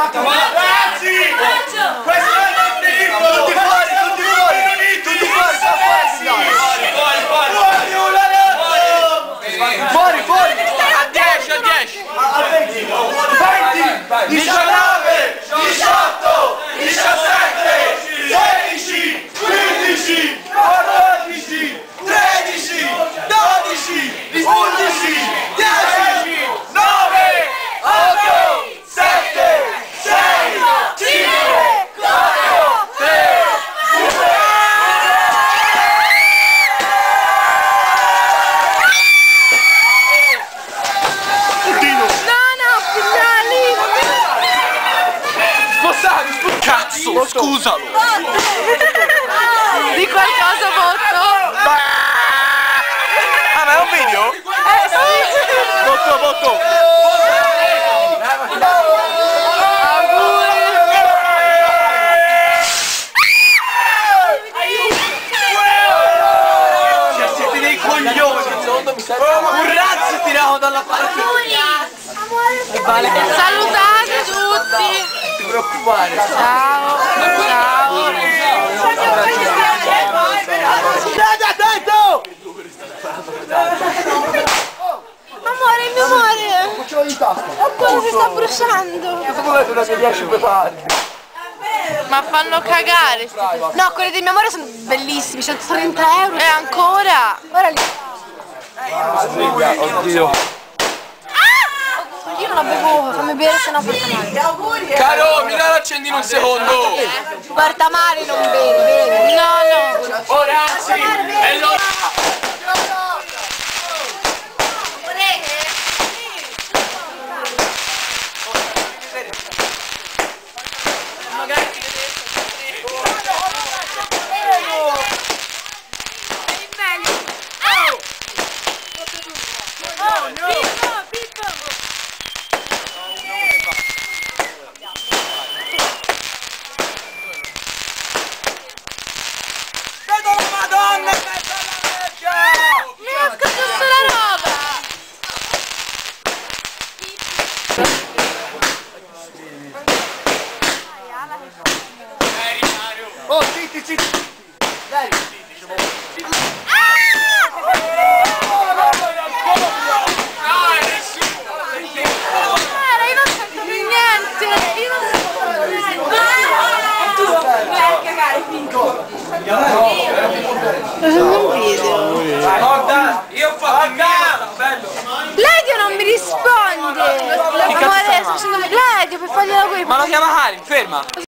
Ragazzi! Questo è il diritto! Tutti fuori, tutti fuori! Tutti fuori, sta fuori! Fuori, fuori! A 10, a 10! A 20! 20! 19! 18! 17! 16! 15! 14! 13! 12! 11! 10! 9! 8! 7! 6! 5! 4! 3! 2! Cazzo, scusalo! Di qualcosa Botto? Ah, ma è un video? Sì! Botto, Botto! Siete dei coglioni! Un razzo tirato dalla parte! Salutate tutti! Non ti preoccupare! Ciao! Ciao! State attento! Amore, il mio amore! Facciamo di tasca! Cosa si sta bruciando? Cosa volete da che 10 prepari? Ma fanno cagare! No, quelli del mio amore sono bellissimi, 130 euro! E ancora? Ora li... Oddio! Io non la bevo, fammi bere se no porta male. Caro, mi dai l'accendino un secondo! Porta male, non bevi. No, no. Oh ragazzi, è l'ora! Oh, zitti, zitti! Dai! Io non sento più niente! Io non sento un video! Guarda, io ho fatto il mio! Bello! Ledio non mi risponde! Amore, sto facendo Ledio per fargli la guerra! Ma lo chiama Karin, ferma!